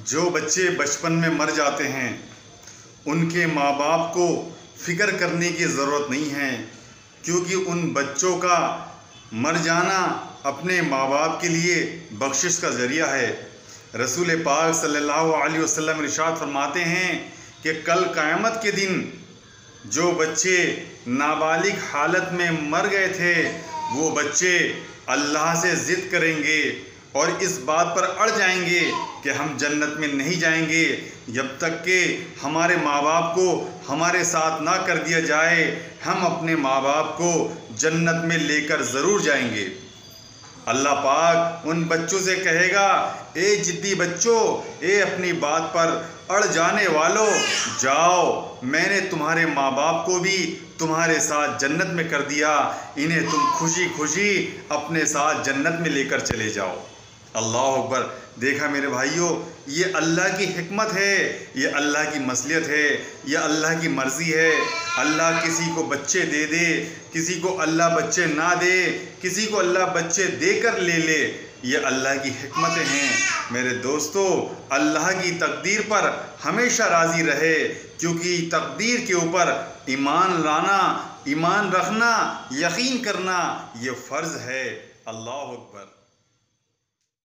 जो बच्चे बचपन में मर जाते हैं उनके माँ बाप को फ़िक्र करने की ज़रूरत नहीं है, क्योंकि उन बच्चों का मर जाना अपने माँ बाप के लिए बख्शिश का ज़रिया है। रसूल पाक सल्लल्लाहु अलैहि वसल्लम इरशाद फरमाते हैं कि कल क़यामत के दिन जो बच्चे नाबालिग हालत में मर गए थे वो बच्चे अल्लाह से ज़िद करेंगे और इस बात पर अड़ जाएंगे कि हम जन्नत में नहीं जाएंगे जब तक कि हमारे माँ बाप को हमारे साथ ना कर दिया जाए। हम अपने माँ बाप को जन्नत में लेकर ज़रूर जाएंगे। अल्लाह पाक उन बच्चों से कहेगा, ए जिद्दी बच्चों, ए अपनी बात पर अड़ जाने वालों, जाओ, मैंने तुम्हारे माँ बाप को भी तुम्हारे साथ जन्नत में कर दिया, इन्हें तुम खुशी खुशी अपने साथ जन्नत में लेकर चले जाओ। अल्लाह अकबर। देखा मेरे भाइयों, ये अल्लाह की हिकमत है, ये अल्लाह की मसलियत है, ये अल्लाह की मर्ज़ी है। अल्लाह किसी को बच्चे दे दे, किसी को अल्लाह बच्चे ना दे, किसी को अल्लाह बच्चे देकर ले ले, ये अल्लाह की हिकमतें हैं। मेरे दोस्तों, अल्लाह की तकदीर पर हमेशा राज़ी रहे, क्योंकि तकदीर के ऊपर ईमान लाना, ईमान रखना, यकीन करना ये फ़र्ज़ है। अल्लाह अकबर।